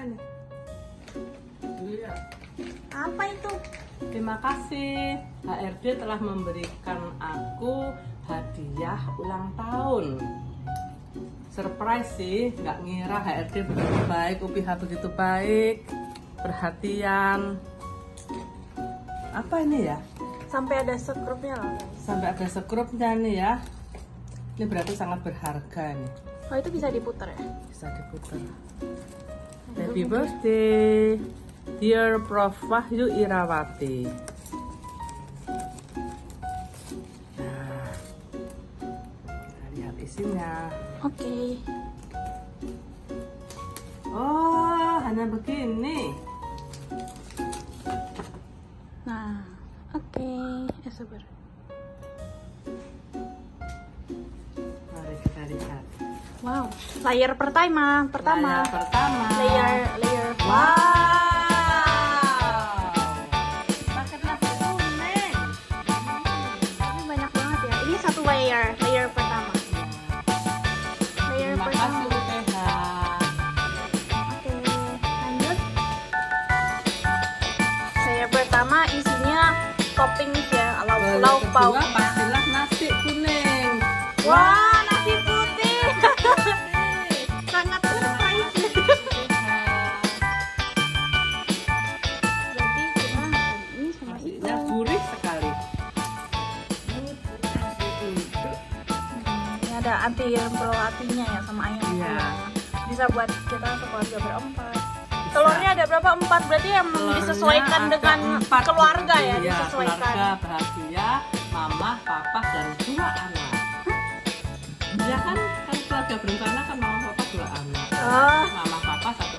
ini. Lihat. Apa itu? Terima kasih, HRD telah memberikan aku hadiah ulang tahun. Surprise sih, nggak ngira HRD begitu baik, UPH begitu baik, perhatian. Apa ini ya? Sampai ada sekrupnya loh. Sampai ada sekrupnya nih ya. Ini berarti sangat berharga nih. Oh, itu bisa diputar ya? Bisa diputar. Happy birthday, dear Prof. Wahyu Irawati. Nah, kita lihat isinya. Oke. Oh, hanya begini. Nah, oke. Sabar. Mari kita lihat. Wow, layer pertama. Layer pertama. Layer. Wow. Pakai nasi kuning. Ini banyak banget ya. Ini satu layer pertama. Layer Terima pertama. kasih UPH. Oke, lanjut. Layer pertama isinya topping ya, lauk pauk. Kedua pastilah nasi kuning. Wah, nasi putih. Sangat surprise. Berarti kita makan ini sama itu. Nasinya gurih sekali. Ini ada anti-apinya ya sama ayam. Iya. Bisa buat kita sekeluarga berempat. Telurnya ada berapa? 4, berarti yang disesuaikan Telurnya dengan ada 4 keluarga ya, Iya, disesuaikan. keluarga bahagia, mama, papa, dan 2 anak. Ya kan keluarga berencana kan mama, papa, 2 anak. Oh. Mama, papa, 1